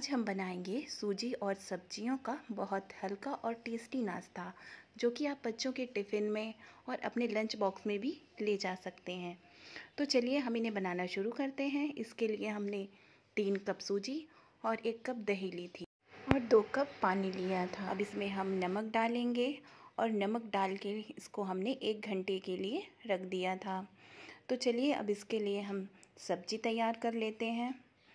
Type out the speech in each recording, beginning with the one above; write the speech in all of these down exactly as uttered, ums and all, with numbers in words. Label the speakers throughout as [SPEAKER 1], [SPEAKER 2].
[SPEAKER 1] आज हम बनाएंगे सूजी और सब्जियों का बहुत हल्का और टेस्टी नाश्ता, जो कि आप बच्चों के टिफ़िन में और अपने लंच बॉक्स में भी ले जा सकते हैं। तो चलिए हम इन्हें बनाना शुरू करते हैं। इसके लिए हमने तीन कप सूजी और एक कप दही ली थी और दो कप पानी लिया था। अब इसमें हम नमक डालेंगे और नमक डाल के इसको हमने एक घंटे के लिए रख दिया था। तो चलिए अब इसके लिए हम सब्जी तैयार कर लेते हैं।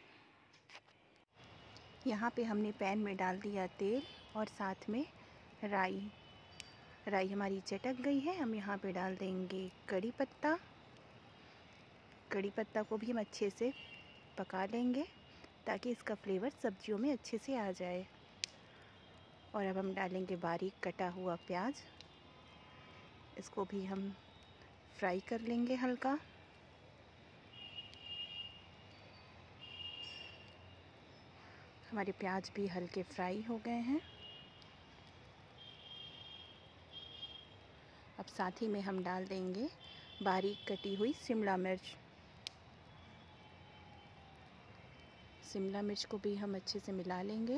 [SPEAKER 1] यहाँ पे हमने पैन में डाल दिया तेल और साथ में राई। राई हमारी चटक गई है। हम यहाँ पे डाल देंगे कड़ी पत्ता। कड़ी पत्ता को भी हम अच्छे से पका लेंगे ताकि इसका फ्लेवर सब्जियों में अच्छे से आ जाए। और अब हम डालेंगे बारीक कटा हुआ प्याज। इसको भी हम फ्राई कर लेंगे हल्का। हमारे प्याज भी हल्के फ्राई हो गए हैं। अब साथ ही में हम डाल देंगे बारीक कटी हुई शिमला मिर्च। शिमला मिर्च को भी हम अच्छे से मिला लेंगे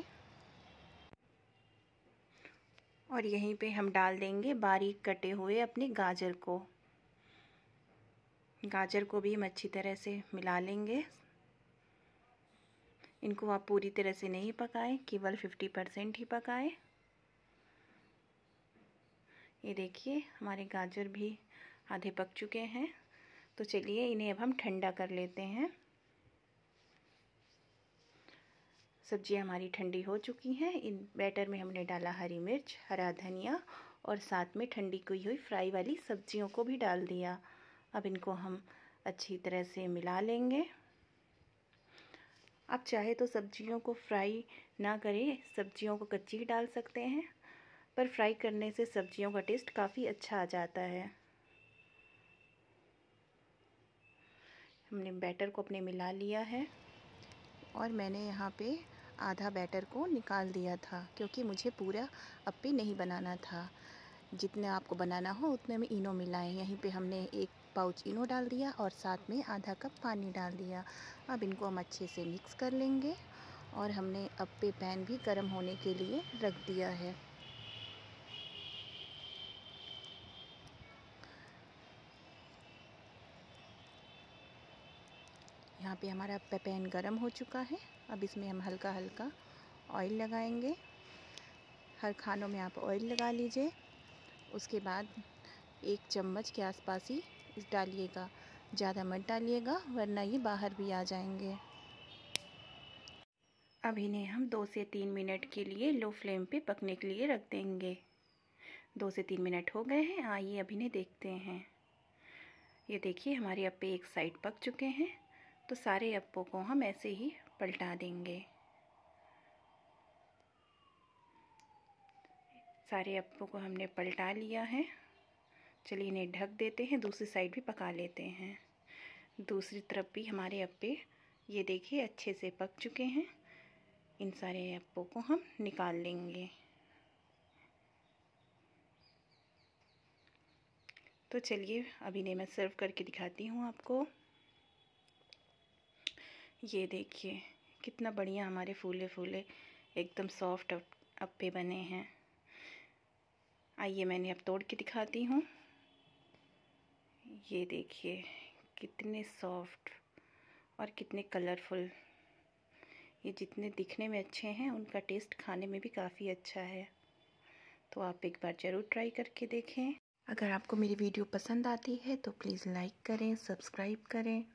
[SPEAKER 1] और यहीं पे हम डाल देंगे बारीक कटे हुए अपने गाजर को। गाजर को भी हम अच्छी तरह से मिला लेंगे। इनको आप पूरी तरह से नहीं पकाएं, केवल पचास परसेंट ही पकाएं। ये देखिए हमारे गाजर भी आधे पक चुके हैं। तो चलिए इन्हें अब हम ठंडा कर लेते हैं। सब्जियां हमारी ठंडी हो चुकी हैं। इन बैटर में हमने डाला हरी मिर्च, हरा धनिया और साथ में ठंडी की हुई फ्राई वाली सब्जियों को भी डाल दिया। अब इनको हम अच्छी तरह से मिला लेंगे। आप चाहे तो सब्जियों को फ्राई ना करें, सब्जियों को कच्ची ही डाल सकते हैं, पर फ्राई करने से सब्जियों का टेस्ट काफ़ी अच्छा आ जाता है। हमने बैटर को अपने मिला लिया है और मैंने यहाँ पे आधा बैटर को निकाल दिया था, क्योंकि मुझे पूरा अप्पे नहीं बनाना था। जितने आपको बनाना हो उतने में इनो मिलाएं। यहीं पे हमने एक पाउच इनो डाल दिया और साथ में आधा कप पानी डाल दिया। अब इनको हम अच्छे से मिक्स कर लेंगे और हमने अप्पे पैन भी गर्म होने के लिए रख दिया है। यहाँ पे हमारा पैन गरम हो चुका है। अब इसमें हम हल्का हल्का ऑयल लगाएंगे। हर खानों में आप ऑयल लगा लीजिए। उसके बाद एक चम्मच के आसपास ही इस डालिएगा, ज़्यादा मत डालिएगा वरना ये बाहर भी आ जाएंगे। अब इन्हें हम दो से तीन मिनट के लिए लो फ्लेम पे पकने के लिए रख देंगे। दो से तीन मिनट हो गए हैं। आइए अब इन्हें देखते हैं। ये देखिए हमारे अप्पे एक साइड पक चुके हैं। तो सारे अप्पों को हम ऐसे ही पलटा देंगे। सारे अप्पों को हमने पलटा लिया है। चलिए इन्हें ढक देते हैं, दूसरी साइड भी पका लेते हैं। दूसरी तरफ भी हमारे अप्पे ये देखिए अच्छे से पक चुके हैं। इन सारे अप्पों को हम निकाल लेंगे। तो चलिए अब इन्हें मैं सर्व करके दिखाती हूँ आपको। ये देखिए कितना बढ़िया हमारे फूले फूले एकदम सॉफ्ट अप्पे बने हैं। आइए मैंने अब तोड़ के दिखाती हूँ। ये देखिए कितने सॉफ्ट और कितने कलरफुल। ये जितने दिखने में अच्छे हैं उनका टेस्ट खाने में भी काफ़ी अच्छा है। तो आप एक बार ज़रूर ट्राई करके देखें। अगर आपको मेरी वीडियो पसंद आती है तो प्लीज़ लाइक करें, सब्सक्राइब करें